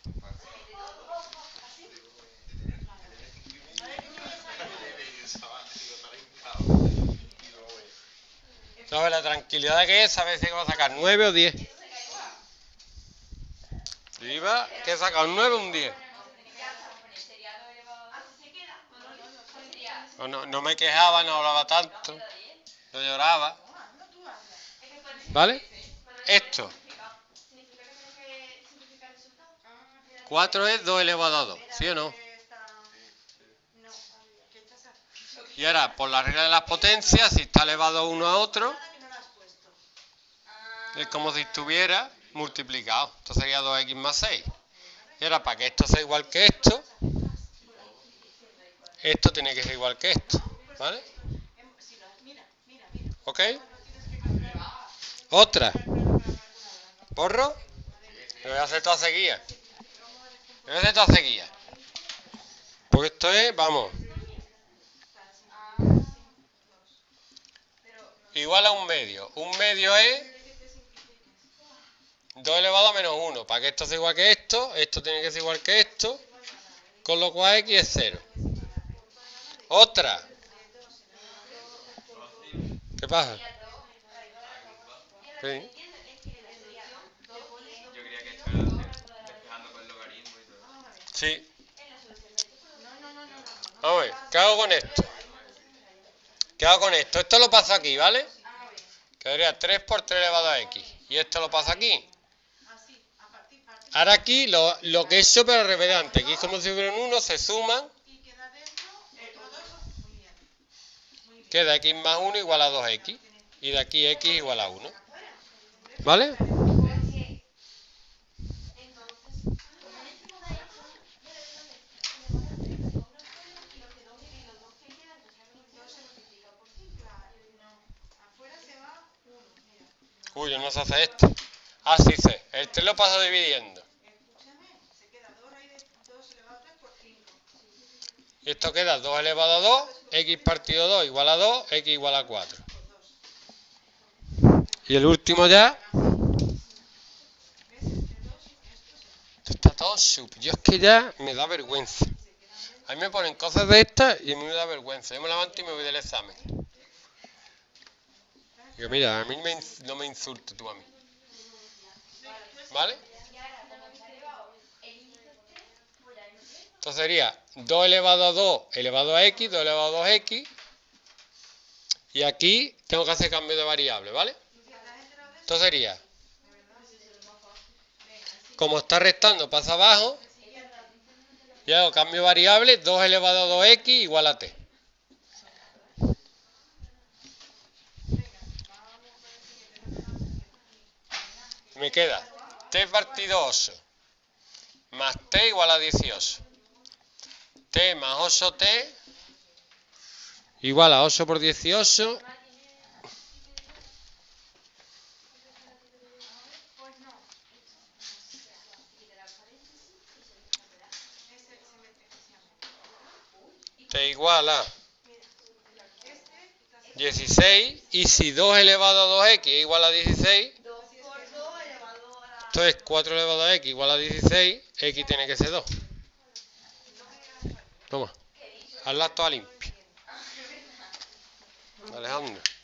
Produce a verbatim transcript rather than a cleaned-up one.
Entonces la tranquilidad que es saber si va a sacar nueve o diez. Si iba, que he sacado un nueve o un diez. No, no, no me quejaba, no hablaba tanto, no lloraba. ¿Vale? Esto. cuatro es dos elevado a dos, ¿sí o no? Y ahora, por la regla de las potencias, si está elevado uno a otro, es como si estuviera multiplicado. Esto sería dos equis más seis. Y ahora, para que esto sea igual que esto, esto tiene que ser igual que esto. ¿Vale? ¿Ok? Otra. ¿Borro? Lo voy a hacer toda seguida. Lo voy a hacer toda seguida. Porque esto es, vamos, igual a un medio. Un medio es dos elevado a menos uno. Para que esto sea igual que esto, esto tiene que ser igual que esto, con lo cual x es cero. Otra. ¿Qué pasa? Sí. Sí. Vamos a ver, ¿qué hago con esto? ¿Qué hago con esto? Esto lo paso aquí, ¿vale? Quedaría tres por tres elevado a x. Y esto lo paso aquí. Ahora aquí lo, lo que he hecho pero al revés de antes. Aquí es como si fuera un uno, se suman. Queda x más uno igual a dos equis. Y de aquí x igual a uno. ¿Vale? Uy, no se hace esto. Ah, sí sé. El tres lo paso dividiendo. Y esto queda dos elevado a dos, x partido dos igual a dos, x igual a cuatro. Y el último ya. Esto está todo súper. Yo es que ya me da vergüenza. A mí me ponen cosas de estas y a mí me da vergüenza. Yo me levanto y me voy del examen. Digo, mira, a mí me, no me insultes tú a mí. ¿Vale? Entonces sería dos elevado a dos elevado a x, dos elevado a dos equis. Y aquí tengo que hacer cambio de variable, ¿vale? Entonces sería, como está restando, pasa abajo. Y hago cambio de variable, dos elevado a dos equis igual a t. Me queda t partido ocho más t igual a dieciocho. T más ocho t igual a ocho por dieciocho. T igual a dieciséis. Y si dos elevado a dos equis igual a dieciséis, esto es cuatro elevado a x igual a dieciséis, x tiene que ser dos. Toma, hazla toda limpia. Alejandro.